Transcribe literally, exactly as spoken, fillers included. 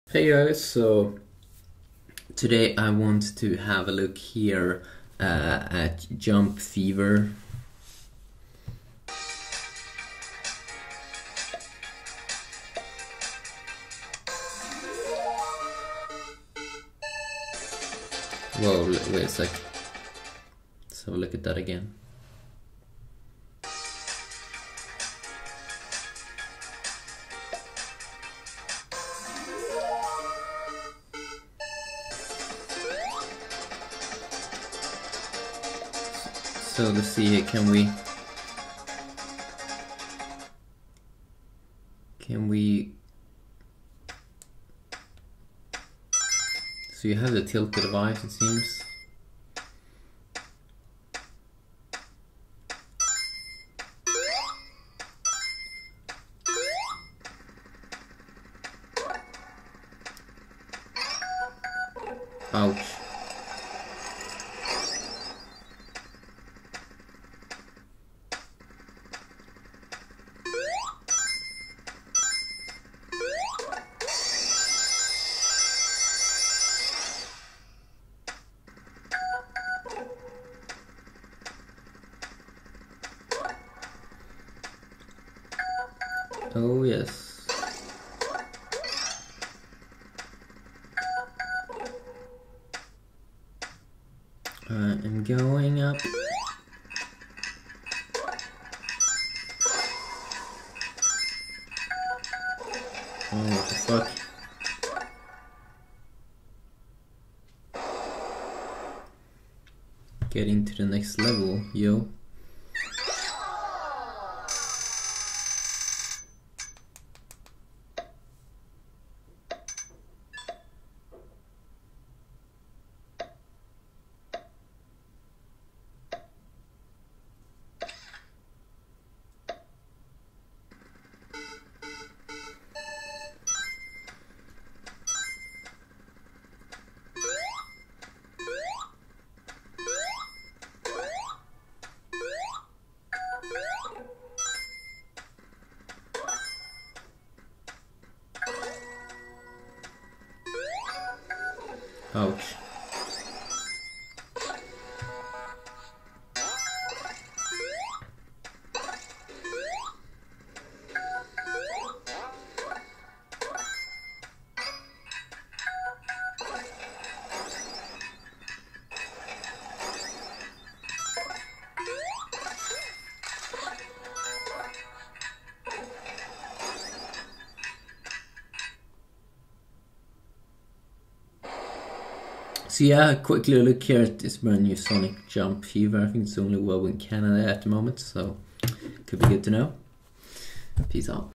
Hey guys, so today I want to have a look here uh, at Jump Fever. Whoa, wait a sec. Let's have a look at that again. So let's see here, can we can we so you have the tilted device, it seems. Ouch. Oh yes. I am going up. Oh, what the fuck? Getting to the next level, yo. Ouch. So yeah, quickly look here at this brand new Sonic Jump Fever. I think it's only well in Canada at the moment, so could be good to know. Peace out.